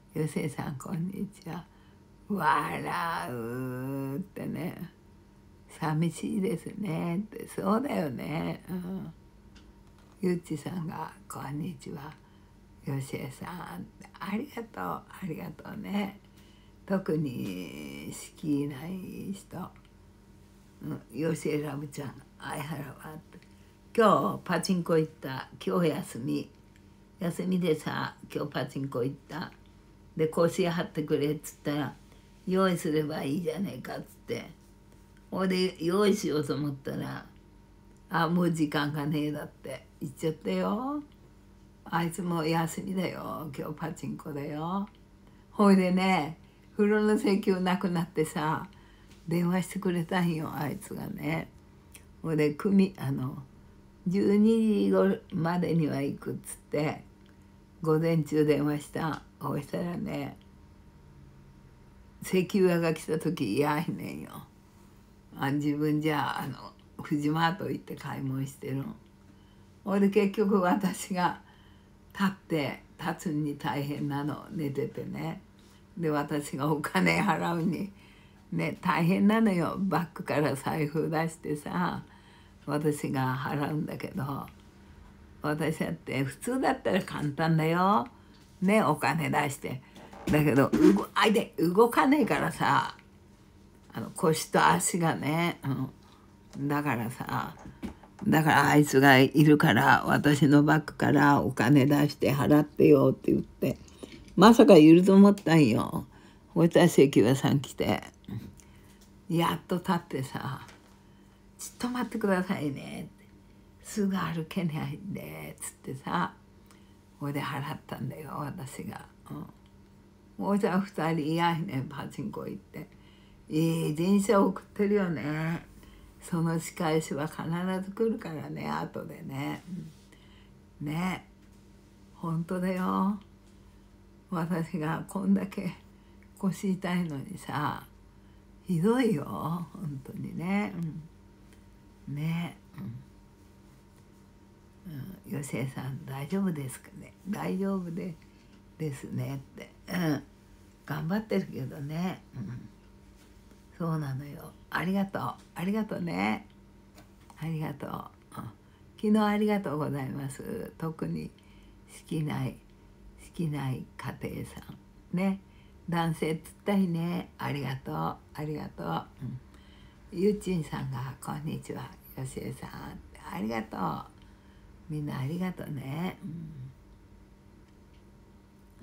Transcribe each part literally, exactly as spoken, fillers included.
よせいさんこんにちは。笑うってね、寂しいですねって。そうだよね。うん、ゆっちさんがこんにちは。よしえさんありがとうありがとうね。特に好きない人、うん、よしえラブちゃん相原はって今日パチンコ行った。今日休み休みでさ、今日パチンコ行った。で腰張ってくれっつったら用意すればいいじゃねえかっつって、ほいで用意しようと思ったら「あもう時間がねえ」だって言っちゃったよ。あいつも休みだよ、今日パチンコだよ。ほいでね、風呂の請求なくなってさ、電話してくれたんよ、あいつがね。ほいで組あのじゅうにじごまでには行くっつって午前中電話した。そしたらね、請求屋が来た時いやいねんよ。あ自分じゃあのフジマート行って買い物してるの。ほいで結局私が立って立つに大変なの、寝ててね。で私がお金払うにね大変なのよ。バッグから財布出してさ私が払うんだけど、私だって普通だったら簡単だよね、お金出して。だけど相手動かねえからさ、あの腰と足がね、うん、だからさだからあいつがいるから私のバッグからお金出して払ってよって言って、まさかいると思ったんよ。そしたら関谷さん来てやっと立ってさ「ちょっと待ってくださいね」って「すぐ歩けないんで」っつってさ、それで払ったんだよ私が。うん、もうじゃあふたりいやいねパチンコ行っていい人生送ってるよね。その仕返しは必ず来るからね、後でね。ね、本当だよ。私がこんだけ腰痛いのにさ、ひどいよ本当にね。うん、ね、うん、よしえさん大丈夫ですかね。大丈夫でですねって、うん、頑張ってるけどね。うん、そうなのよ。ありがとうありがとうね。ありがとう。昨日ありがとうございます。特に好きない好きない家庭さんね、男性つったいね。ありがとうありがとう。うん、ゆっちんさんがこんにちはよしえさんありがとう。みんなありがとうね。うん、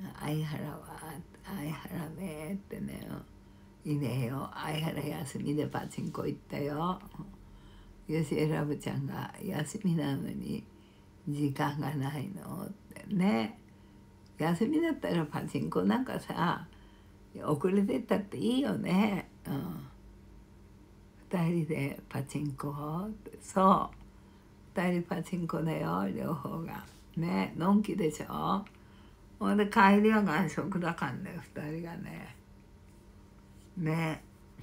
相原は相原ねってね、いいねよ。相原休みでパチンコ行ったよ。よしえラブちゃんが休みなのに時間がないのってね。休みだったらパチンコなんかさ遅れてったっていいよね。うん、ふたりでパチンコってそうふたりパチンコだよ両方がね。のんきでしょ。ほんで帰りは外食だからねふたりがね。ね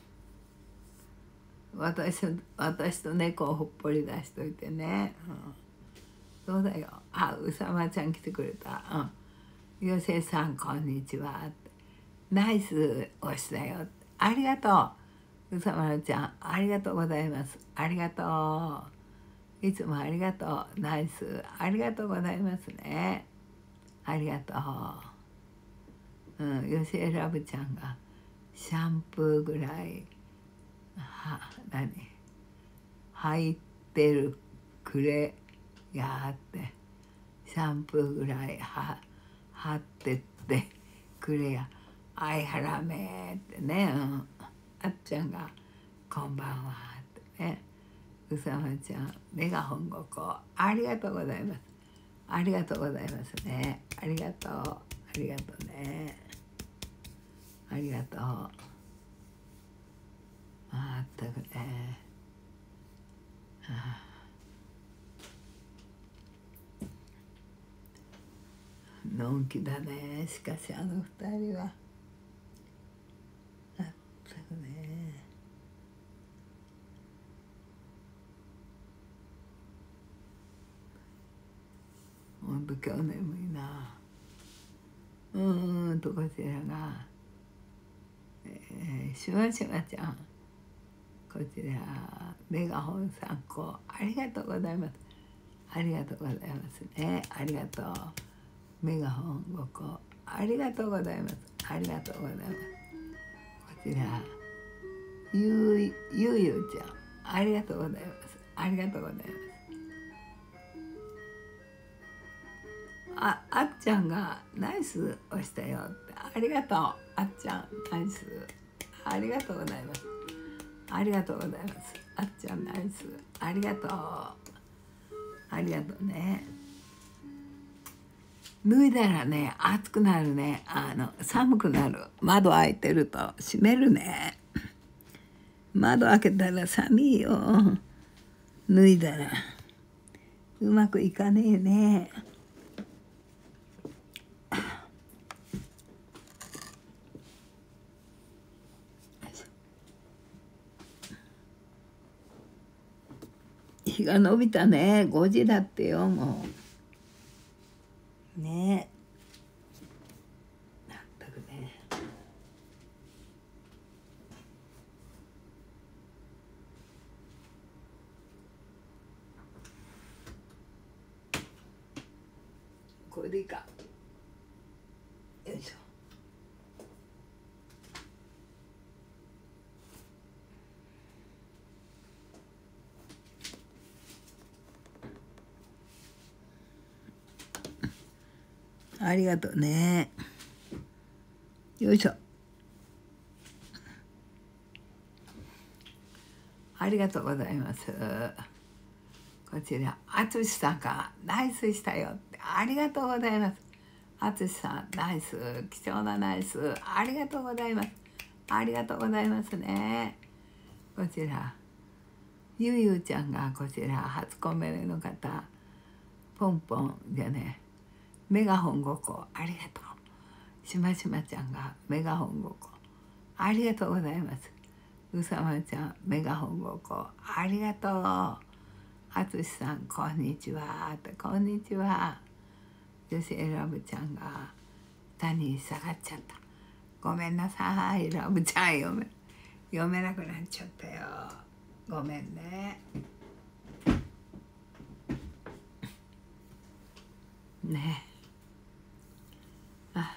私私と猫をほっぽり出しといてね。うん、そうだよ。あ、うさまちゃん来てくれた。うん、よせさんこんにちはって。ナイス押しだよ。ありがとう。うさまるちゃんありがとうございます。ありがとう。いつもありがとう。ナイスありがとうございますね。ありがとう。うん、よしえラブちゃんがシャンプーぐらいは何入ってるくれやってシャンプーぐらいは貼ってってくれや相原めってね、うん、あっちゃんがこんばんはってね。うさまちゃんメガホンごこありがとうございます。ありがとうございますね。ありがとうありがとうね。ありがとう。あったくね。のんきだね。しかしあの二人はあったくね。ほんと今日眠いな。うーんとこちらが、えー、しましまちゃん、こちらメガホンさんこありがとうございます。ありがとうございますね。ありがとう。メガホンごこありがとうございます。ありがとうございます。こちらゆうゆうゆうちゃん、ありがとうございます。ありがとうございます。あ、あっちゃんがナイス押したよって、ありがとう。あっちゃんナイス、ありがとうございます。ありがとうございます。あっちゃんナイス、ありがとう。ありがとうね。脱いだらね、暑くなるね。あの寒くなる。窓開いてると閉めるね。窓開けたら寒いよ。脱いだらうまくいかねえね。日が伸びたね。ごじだってよ、もう。ねえ。まったくね。これでいいか。よいしょ。ありがとうね。よいしょ。ありがとうございます。こちら、あつしさんがナイスしたよって、ありがとうございます。あつしさん、ナイス、貴重なナイス、ありがとうございます。ありがとうございますね。こちら、ゆうゆうちゃんがこちら、初コメの方、ポンポンじゃね、メガホンごこ、ありがとう。しましまちゃんがメガホンごこ、ありがとうございます。うさまちゃん、メガホンごこ、ありがとう。あつしさん、こんにちはって、こんにちは。女子ラブちゃんが下に下がっちゃった。ごめんなさい、ラブちゃん読め読めなくなっちゃったよ。ごめんね。ねえ。あ、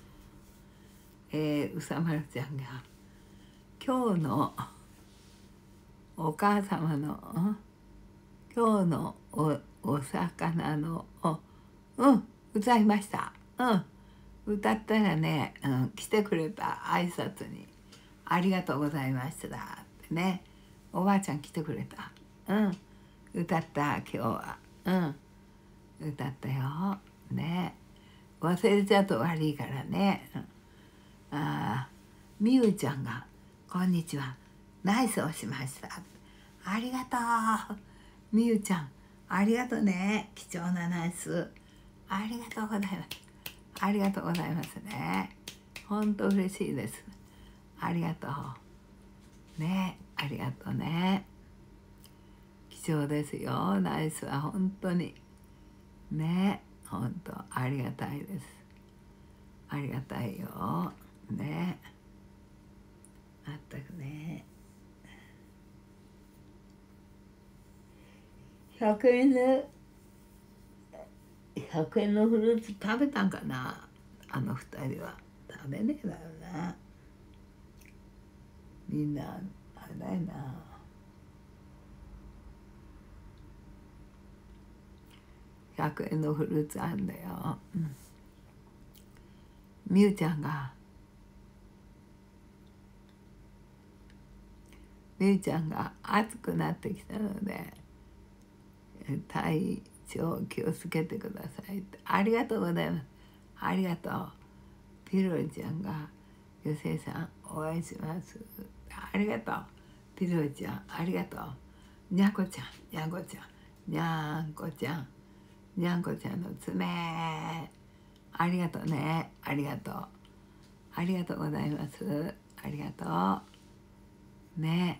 えー、うさまるちゃんが今日のお母様の今日のおお魚のおうん歌いました。うん歌ったらね、うん、来てくれた挨拶にありがとうございましたってね、おばあちゃん来てくれた。うん歌った今日は。うん歌ったよね。忘れちゃうと悪いからね。うん、あみゆちゃんがこんにちはナイスをしました。ありがとうみゆちゃん、ありがとうね、貴重なナイス、ありがとうございます。ありがとうございますね。本当嬉しいです。ありがとうね、ありがとうね。貴重ですよ、ナイスは本当にね、本当ありがたいです。ありがたいよね。まったくね。ひゃくえんでひゃくえんのフルーツ食べたんかな、あの二人は。食べねえだよな、みんな。あれだよな、ひゃくえんのフルーツあんだよ。うん、みゆちゃんがみゆちゃんが暑くなってきたので体調気をつけてくださいって、ありがとうございます。ありがとう。ピロリちゃんがよせいさん応援します、ありがとう。ピロリちゃんありがとう。にゃこちゃんにゃんこちゃんにゃんこちゃんにゃんこちゃんの爪、ありがとうね、ありがとう。ありがとうございます。ありがとうね。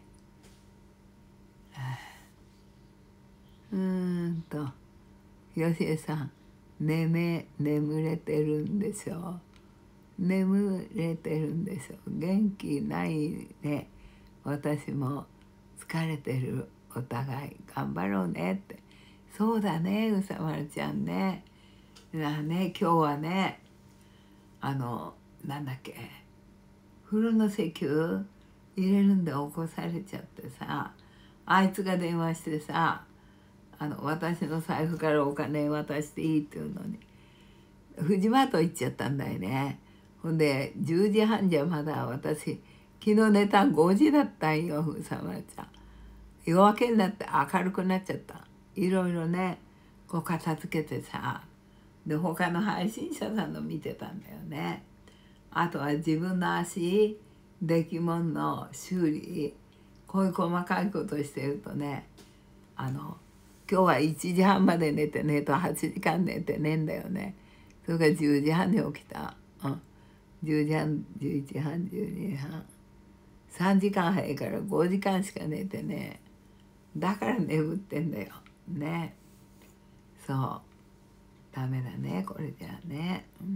うーんとよしえさん、ねめ眠れてるんでしょ眠れてるんでしょう。元気ないね。私も疲れてる。お互い頑張ろうねって。そうだね、うさまるちゃんね。なね、今日はね、あのなんだっけ、風呂の石油入れるんで起こされちゃってさ、あいつが電話してさ、あの私の財布からお金渡していいっていうのにフジマート行っちゃったんだよね。ほんでじゅうじはんじゃまだ私昨日寝たごじだったんよ、ふさまるちゃん。夜明けになって明るくなっちゃった。いろいろねこう片付けてさ、で他の配信者さんの見てたんだよね。あとは自分の足出来物の修理、こういう細かいことしてるとね、あの今日はいちじはんまで寝てねえとはちじかん寝てねえんだよね。それからじゅうじはんに起きた。うん、じゅうじはん、じゅういちじはん、じゅうにじはん、さんじかん早いからごじかんしか寝てね、だから眠ってんだよね。そうダメだねこれじゃあね、うん、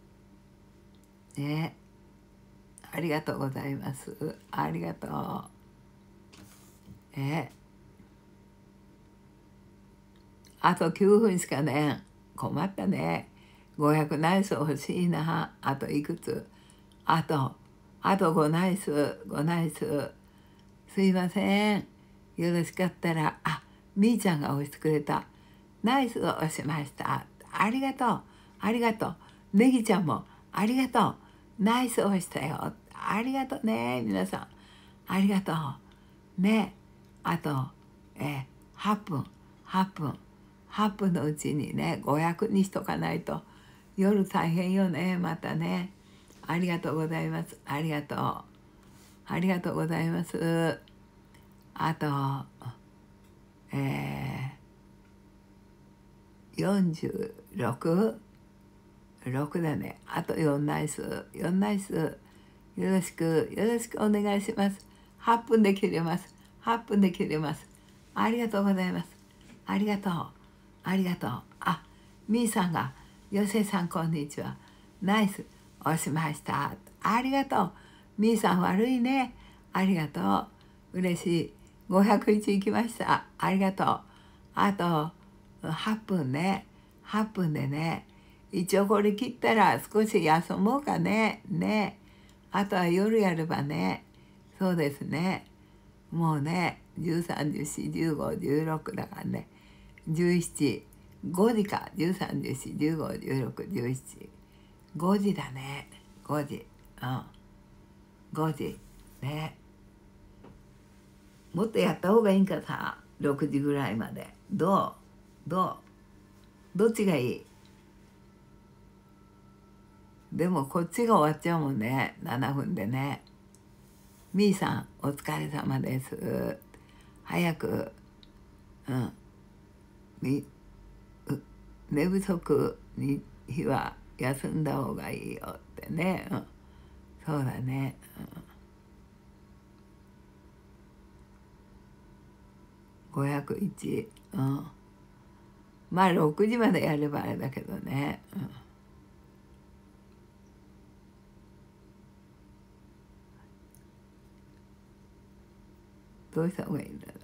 ね。ありがとうございます。ありがとう。えあときゅうふんしかね。困ったね。ごひゃくナイス欲しいな。あといくつ、あとあとごナイス、ごナイス。すいません、よろしかったら、あ、みーちゃんが押してくれた。ナイスを押しました。ありがとうありがとう。ネギちゃんもありがとう。ナイスを押したよ。ありがとうね皆さん。ありがとうね。あとえはっぷんはっぷんはっぷんのうちにねごひゃくにしとかないと夜大変よね。またね。ありがとうございます。ありがとうありがとうございます。あとえー、よんじゅうろく、ろくだね。あとよんナイス、よんナイス。よろしく、よろしくお願いします。はっぷんで切れます。はっぷんで切れます。ありがとうございます。ありがとう。ありがとう。あ、みーさんが、よせさんこんにちは。ナイス、押しました。ありがとう。みーさん悪いね。ありがとう。嬉しい。ごひゃくいち行きました。ありがとう。あとはっぷんね。はっぷんでね。一応これ切ったら少し休もうかね。ね。あとは夜やればね。そうですね。もうね、じゅうさん、じゅうよん、じゅうご、じゅうろくだからね。じゅうしち、ごじか。じゅうさん、じゅうよん、じゅうご、じゅうろく、じゅうしち。ごじだね。ごじ。うん。ごじ。ね。もっとやった方がいいんかさ。ろくじぐらいまで。どうどうどっちがいい？でもこっちが終わっちゃうもんね。ななふんでね。みーさんお疲れ様です。早く、うんみ寝不足に日は休んだ方がいいよってね、うん、そうだね、うん、ごひゃくいち、うん、まあろくじまでやればあれだけどね、うん、どうした方がいいんだ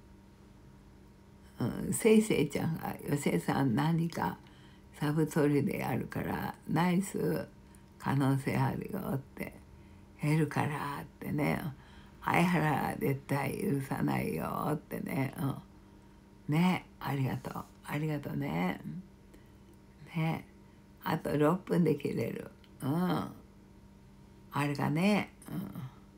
ろう。うん、せいせいちゃんが「よせさん何かサブソリでやるからナイス可能性あるよ」って「減るから」ってね「相原絶対許さないよ」ってね、うん、ね、ありがとうありがとうね。ね、あとろっぷんで切れる。うん、あれがね、うん、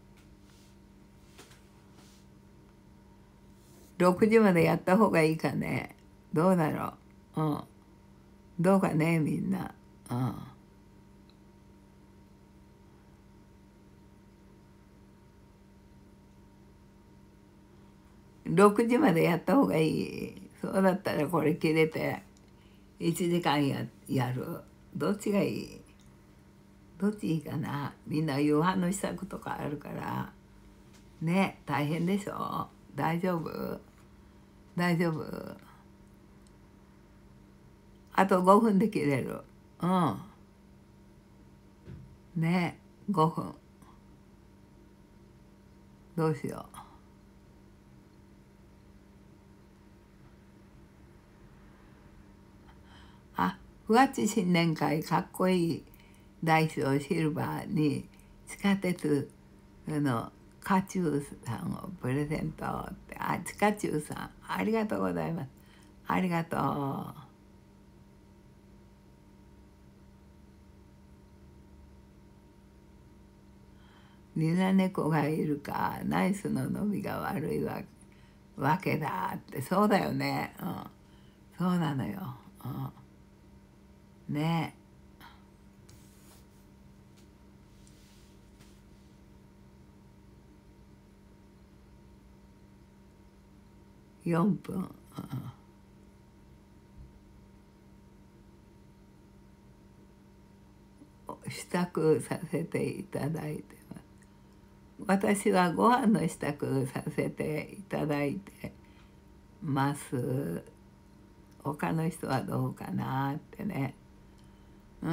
ろくじまでやった方がいいかね。どうだろう。うん、どうかねみんな。うん、ろくじまでやった方がいい。そうだったらこれ切れていちじかん や, やる。どっちがいい？どっちいいかな。みんな夕飯の支度とかあるからね、大変でしょ。大丈夫？大丈夫？あとごふんで切れる。うん。 ね、ごふん。どうしよう。あ、ふわっち新年会かっこいい大小シルバーに地下鉄のカチューさんをプレゼントって、あ、チカチューさん、ありがとうございます。ありがとう。ニラ猫がいるか、ナイスの伸びが悪いわわけだって、そうだよね。うん、そうなのよ。うん、ね。よんぷん。うん、支度させていただいてます。私はご飯の支度させていただいてます。他の人はどうかなってね。うん。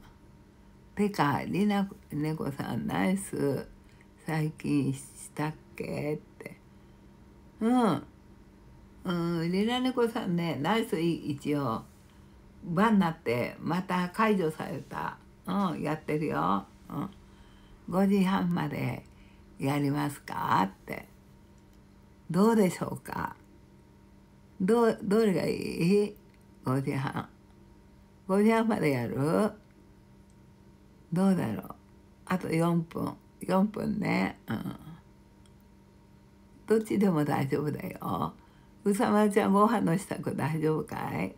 てかりな猫さんナイス最近したっけって。うん。うん、りな猫さんねナイス一応晩になってまた解除された。うん、やってるよ。うん、ごじはんまでやりますかって。どうでしょうか。どうどれがいい？ ご 時半。ごじはんまでやる？どうだろう。あとよんぷん。よんぷんね。うん。どっちでも大丈夫だよ。うさまちゃんご飯の支度大丈夫かい？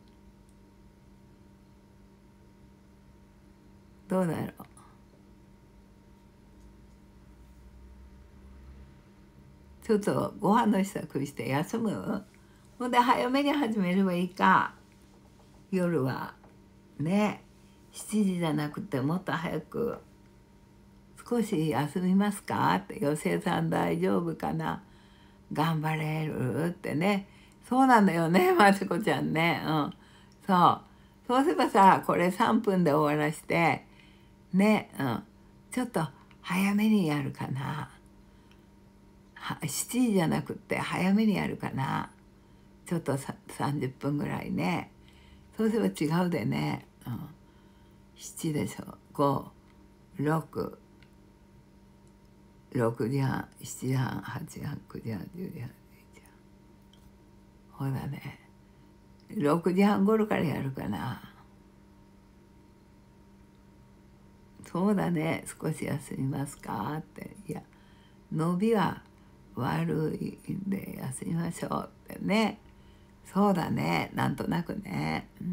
どうだろう。ちょっとご飯の支度して休む？ほんで早めに始めればいいか。夜はね、しちじじゃなくてもっと早く少し休みますかって。よせいさん大丈夫かな、頑張れるってね。そうなんだよねまちこちゃんね。うん、そうそうすればさ、これさんぷんで終わらしてね。うん、ちょっと早めにやるかな。しちじじゃなくって早めにやるかな。ちょっとささんじゅっぷんぐらいね。そうすれば違うでね。うん、しちでしょ。ご、ろく、ろくじはん、しちじはん、はちじはん、くじはん、じゅうじはん、じゅういちじはん。ほらね、ろくじはん頃からやるかな。そうだね、少し休みますかって。いや、伸びは悪いんで休みましょうってね。そうだね、なんとなくね。うん、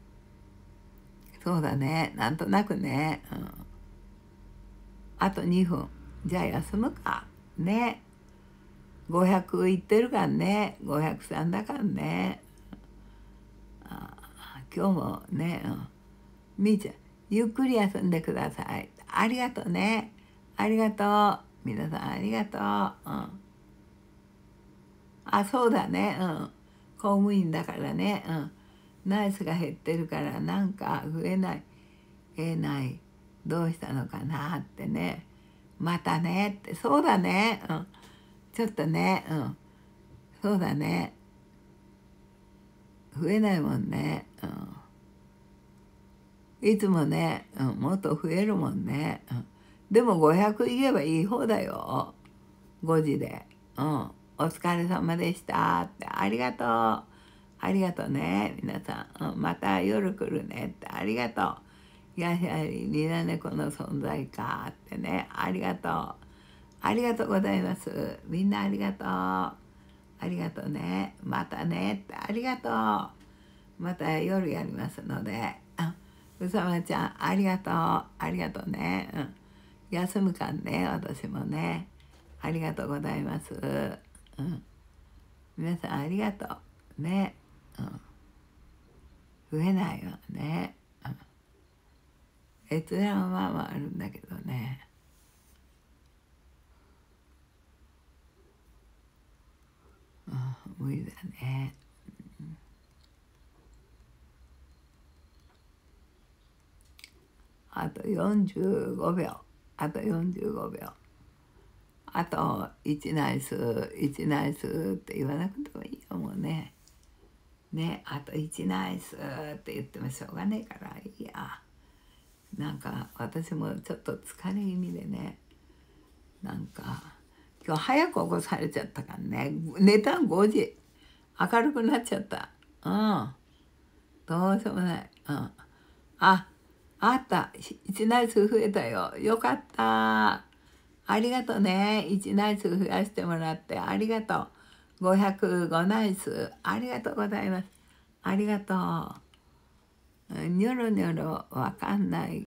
そうだね、なんとなくね。うん、あとにふん。じゃあ休むか。ね。ごひゃくいってるかんね。ごひゃくさんだかんね。あ、今日もね、うん、みーちゃん、ゆっくり休んでください。ありがとうね。ありがとう。皆さんありがとう。うん。あ、そうだね。うん。公務員だからね。うん。ナイスが減ってるからなんか増えない。えない。どうしたのかなってね。またねって。そうだね。うん。ちょっとね。うん。そうだね。増えないもんね。うん。いつもね、うん、もっと増えるもんね。うん。でもごひゃく言えばいい方だよ。ごじで。うん。お疲れ様でしたって。ありがとう。ありがとうね。皆さん。うん、また夜来るねって。ありがとう。やはりニラ猫の存在かってね。ありがとう。ありがとうございます。みんなありがとう。ありがとうね。またねって。ありがとう。また夜やりますので。うん、うさまちゃん、ありがとう。ありがとうね。うん。休むかんね、私もね。ありがとうございます。うん。皆さんありがとう。ね。うん。増えないわね。うん。閲覧はまあまああるんだけどね。うん、無理だね。 あとよんじゅうごびょう、あとよんじゅうごびょう、あといちナイスいちナイスって言わなくてもいいよもうね。ね、あといちナイスって言ってもしょうがねえからいいや。なんか私もちょっと疲れ気味でね、なんか今日早く起こされちゃったからね、寝たんごじ、明るくなっちゃった。うん、どうしようもない。うん、あ、あった、いちナイス増えたよ、よかった、ありがとね、いちナイス増やしてもらってありがとう。ごひゃくごナイス、ありがとうございます。ありがとう。ニョロニョロわかんない